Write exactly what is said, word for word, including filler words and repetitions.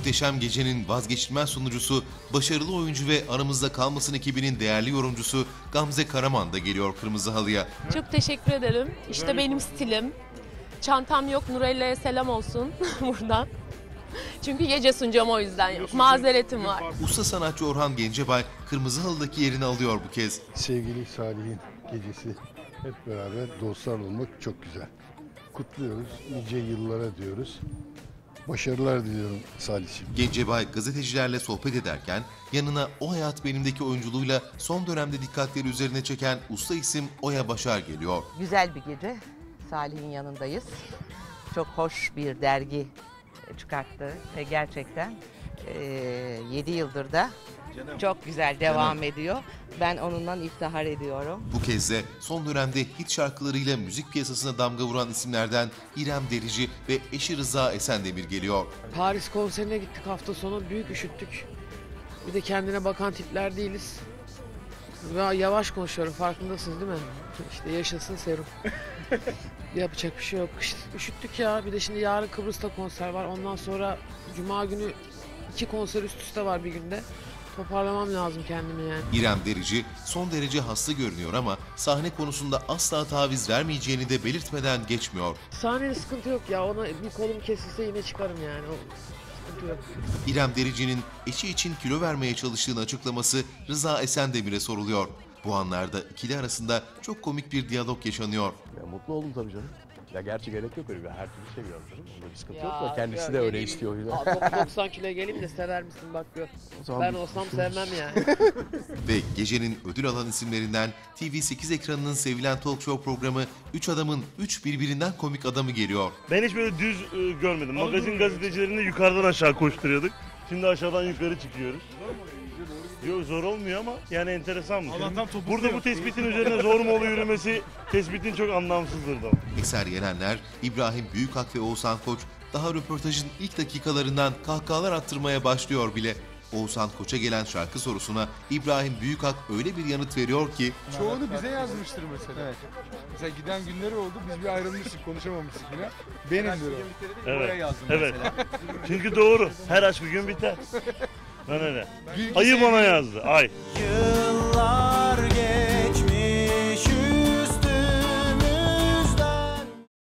Muhteşem Gece'nin vazgeçilmez sunucusu, başarılı oyuncu ve Aramızda Kalmasın ekibinin değerli yorumcusu Gamze Karaman da geliyor Kırmızı Halı'ya. Çok teşekkür ederim. İşte benim stilim. Çantam yok, Nurella'ya selam olsun buradan. Çünkü gece sunacağım, o yüzden yok. Mazeretim var. Usta sanatçı Orhan Gencebay Kırmızı Halı'daki yerini alıyor bu kez. Sevgili Salih'in gecesi, hep beraber dostlar olmak çok güzel. Kutluyoruz, nice yıllara diyoruz. Başarılar diliyorum Salih'ciğim. Gencebay gazetecilerle sohbet ederken yanına O Hayat Benim'deki oyunculuğuyla son dönemde dikkatleri üzerine çeken usta isim Oya Başar geliyor. Güzel bir gece. Salih'in yanındayız. Çok hoş bir dergi çıkarttı ve gerçekten e, yedi yıldır da çok güzel devam Canım. ediyor. Ben onunla iftihar ediyorum. Bu kez de son dönemde hit şarkılarıyla müzik piyasasına damga vuran isimlerden İrem Derici ve eşi Rıza Esendemir geliyor. Paris konserine gittik hafta sonu, büyük üşüttük. Bir de kendine bakan tipler değiliz. Ve yavaş konuşuyorum, farkındasınız değil mi? İşte yaşasın serum. Yapacak bir şey yok. İşte üşüttük ya. Bir de şimdi yarın Kıbrıs'ta konser var. Ondan sonra Cuma günü iki konser üst üste var bir günde. Toparlamam lazım kendimi yani. İrem Derici son derece hasta görünüyor ama sahne konusunda asla taviz vermeyeceğini de belirtmeden geçmiyor. Sahnede sıkıntı yok ya. Ona bir kolum kesilse yine çıkarım yani. O sıkıntı yok. İrem Derici'nin eşi için kilo vermeye çalıştığını açıklaması Rıza Esendemir'e soruluyor. Bu anlarda ikili arasında çok komik bir diyalog yaşanıyor. Ya mutlu oldum tabii canım. Ya gerçi gerek yok öyle bir, her türlü seviyorum canım. Onda bir sıkıntı Ya, yok da kendisi ya, de öyle geleyim. istiyor. doksan kiloya geleyim de sever misin bak gör. Ben olsam sevmem yani. Ve gecenin ödül alan isimlerinden T V sekiz ekranının sevilen talk show programı Üç Adamın Üç Birbirinden Komik Adamı geliyor. Ben hiç böyle düz e, görmedim. Magazin gazetecilerinde yukarıdan aşağı koşturuyorduk. Şimdi aşağıdan yukarı çıkıyoruz. Yok zor olmuyor ama yani enteresan mı? Burada bu tespitin üzerine zor mu oluyor yürümesi, tespitin çok anlamsızdır da. Eser Yenenler, İbrahim Büyükak ve Oğuzhan Koç daha röportajın ilk dakikalarından kahkahalar attırmaya başlıyor bile. Oğuzhan Koç'a gelen şarkı sorusuna İbrahim Büyükak öyle bir yanıt veriyor ki... Çoğunu bize yazmıştır mesela. Evet. Mesela giden günleri oldu, biz bir ayrılmıştık, konuşamamıştık yine. Benimdir o. Evet. Oraya yazdım Evet. mesela. Çünkü doğru. Her aşk bir gün biter. Ben öyle. Ayı bana yazdı. Ay. Yıllar